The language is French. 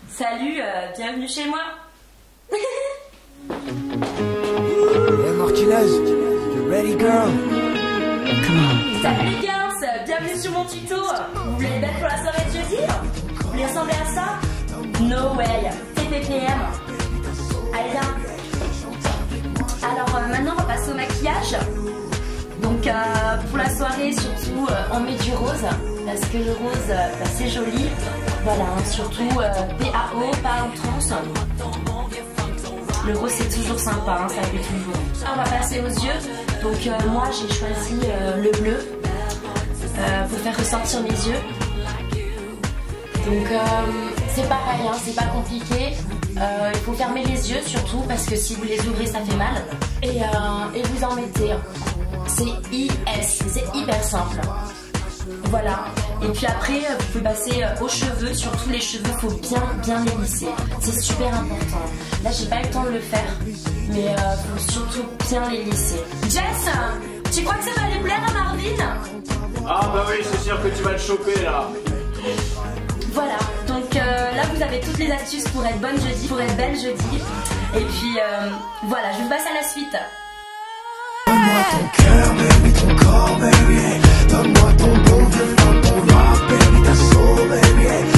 Salut, bienvenue chez moi. Hey Martinez, you ready girl? Come on. Salut les gars, bienvenue sur mon tuto. Vous voulez être belle pour la soirée de jeudi? Vous voulez ressembler à ça? No way, TPPM. Allez viens. Alors maintenant on va passer au maquillage. Donc pour la soirée surtout on met du rose parce que le rose c'est joli. Voilà, surtout PAO, pas outrance. Le rose c'est toujours sympa, hein, ça fait toujours. On va passer aux yeux. Donc moi j'ai choisi le bleu pour faire ressortir mes yeux. Donc c'est pareil, hein, c'est pas compliqué. Il faut fermer les yeux surtout parce que si vous les ouvrez ça fait mal. Et vous en mettez. C'est IS, c'est hyper simple. Voilà. Et puis après, vous pouvez passer aux cheveux. Surtout les cheveux, il faut bien les lisser. C'est super important. Là, j'ai pas eu le temps de le faire. Mais faut surtout bien les lisser. Jess, tu crois que ça va aller plaire à Marvin? Ah bah oui, c'est sûr que tu vas le choper là. Voilà. Donc là, vous avez toutes les astuces pour être bonne jeudi, pour être belle jeudi. Et puis voilà, je vous passe à la suite. Donne-moi ton cœur, baby, ton corps, baby. Donne-moi ton beau vieux fond, ton rock, baby, ta soul, baby.